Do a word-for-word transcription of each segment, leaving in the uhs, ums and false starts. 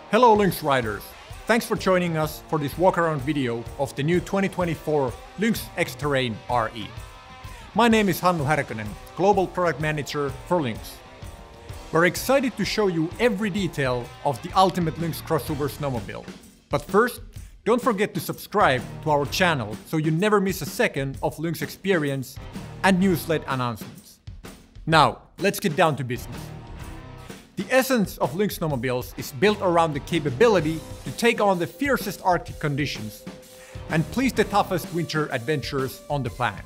Hello Lynx riders! Thanks for joining us for this walk-around video of the new twenty twenty-four Lynx Xterrain R E. My name is Hannu Härkönen, Global Product Manager for Lynx. We're excited to show you every detail of the ultimate Lynx crossover snowmobile. But first, don't forget to subscribe to our channel so you never miss a second of Lynx experience and new sled announcements. Now, let's get down to business. The essence of Lynx snowmobiles is built around the capability to take on the fiercest Arctic conditions and please the toughest winter adventurers on the planet.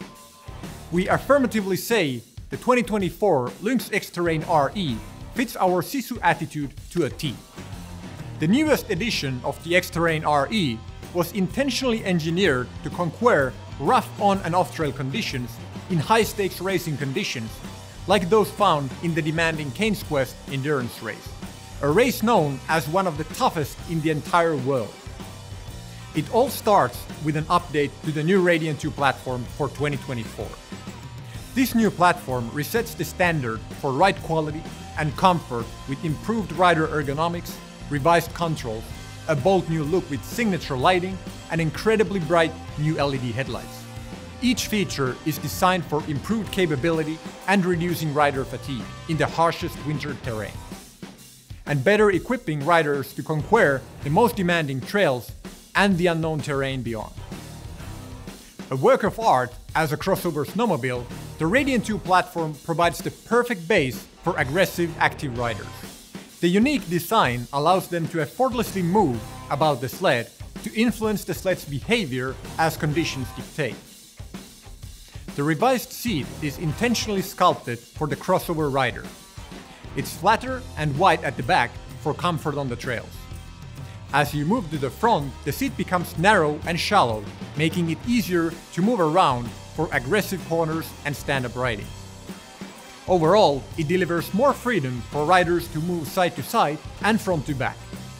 We affirmatively say the twenty twenty-four Lynx Xterrain R E fits our Sisu attitude to a T. The newest edition of the Xterrain R E was intentionally engineered to conquer rough on and off-trail conditions in high-stakes racing conditions like those found in the demanding Cane's Quest endurance race, a race known as one of the toughest in the entire world. It all starts with an update to the new Radiant two platform for twenty twenty-four. This new platform resets the standard for ride quality and comfort with improved rider ergonomics, revised controls, a bold new look with signature lighting, and incredibly bright new L E D headlights. Each feature is designed for improved capability and reducing rider fatigue in the harshest winter terrain, and better equipping riders to conquer the most demanding trails and the unknown terrain beyond. A work of art as a crossover snowmobile, the Radiant two platform provides the perfect base for aggressive active riders. The unique design allows them to effortlessly move about the sled to influence the sled's behavior as conditions dictate. The revised seat is intentionally sculpted for the crossover rider. It's flatter and wide at the back for comfort on the trails. As you move to the front, the seat becomes narrow and shallow, making it easier to move around for aggressive corners and stand-up riding. Overall, it delivers more freedom for riders to move side to side and front to back.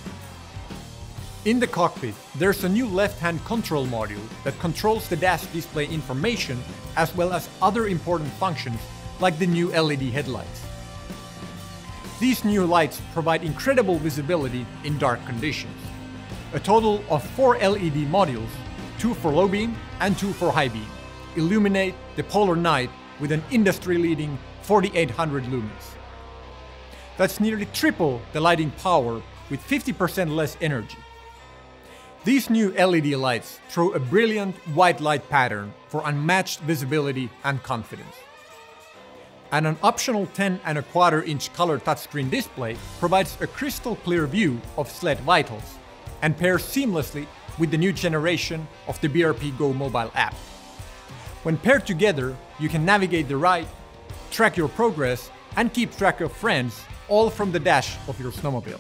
In the cockpit, there's a new left-hand control module that controls the dash display information as well as other important functions like the new L E D headlights. These new lights provide incredible visibility in dark conditions. A total of four L E D modules, two for low beam and two for high beam, illuminate the polar night with an industry-leading forty-eight hundred lumens. That's nearly triple the lighting power with fifty percent less energy. These new L E D lights throw a brilliant white light pattern for unmatched visibility and confidence. And an optional ten and a quarter inch color touchscreen display provides a crystal clear view of sled vitals and pairs seamlessly with the new generation of the B R P Go mobile app. When paired together, you can navigate the ride, track your progress, and keep track of friends, all from the dash of your snowmobile.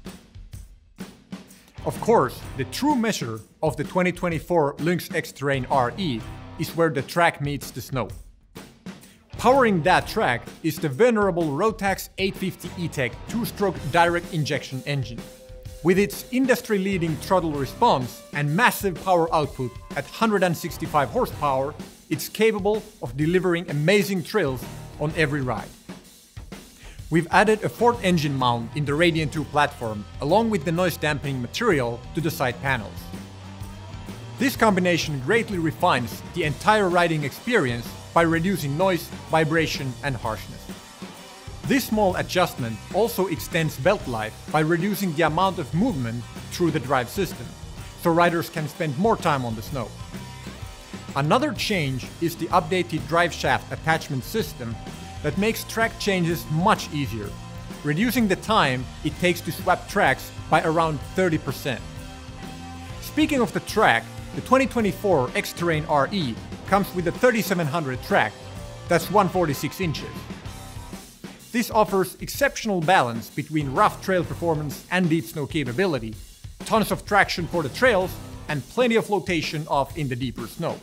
Of course, the true measure of the twenty twenty-four Lynx Xterrain R E is where the track meets the snow. Powering that track is the venerable Rotax eight fifty E-Tech two-stroke direct injection engine. With its industry-leading throttle response and massive power output at one hundred sixty-five horsepower, it's capable of delivering amazing thrills on every ride. We've added a fourth engine mount in the Radiant two platform, along with the noise dampening material to the side panels. This combination greatly refines the entire riding experience by reducing noise, vibration, and harshness. This small adjustment also extends belt life by reducing the amount of movement through the drive system, so riders can spend more time on the snow. Another change is the updated drive shaft attachment system that makes track changes much easier, reducing the time it takes to swap tracks by around thirty percent. Speaking of the track, the twenty twenty-four Xterrain R E comes with a thirty-seven hundred track, that's one hundred forty-six inches. This offers exceptional balance between rough trail performance and deep snow capability, tons of traction for the trails, and plenty of flotation off in the deeper snow.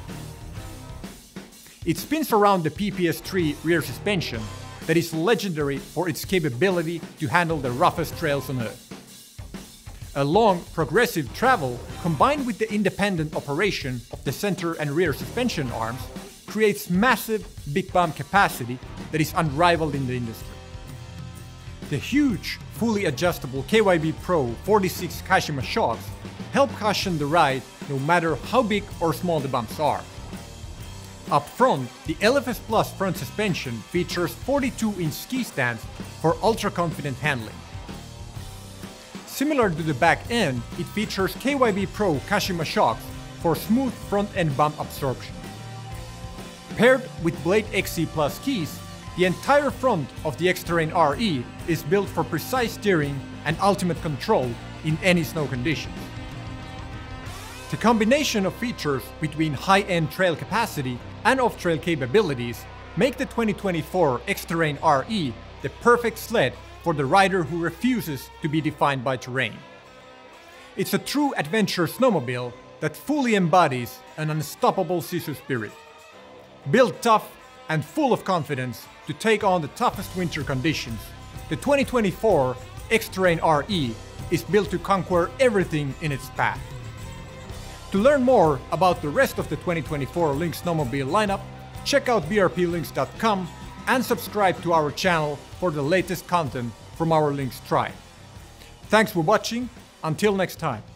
It spins around the P P S three rear suspension that is legendary for its capability to handle the roughest trails on Earth. A long, progressive travel combined with the independent operation of the center and rear suspension arms creates massive big bump capacity that is unrivaled in the industry. The huge, fully adjustable K Y B Pro forty-six Kashima shocks help cushion the ride no matter how big or small the bumps are. Up front, the L F S Plus front suspension features forty-two inch ski stands for ultra-confident handling. Similar to the back end, it features K Y B Pro Kashima shocks for smooth front end bump absorption. Paired with Blade X C Plus skis, the entire front of the Xterrain R E is built for precise steering and ultimate control in any snow conditions. The combination of features between high-end trail capacity and off-trail capabilities make the twenty twenty-four Xterrain R E the perfect sled for the rider who refuses to be defined by terrain. It's a true adventure snowmobile that fully embodies an unstoppable Sisu spirit. Built tough and full of confidence to take on the toughest winter conditions, the twenty twenty-four Xterrain R E is built to conquer everything in its path. To learn more about the rest of the twenty twenty-four Lynx snowmobile lineup, check out b r p lynx dot com and subscribe to our channel for the latest content from our Lynx tribe. Thanks for watching, until next time.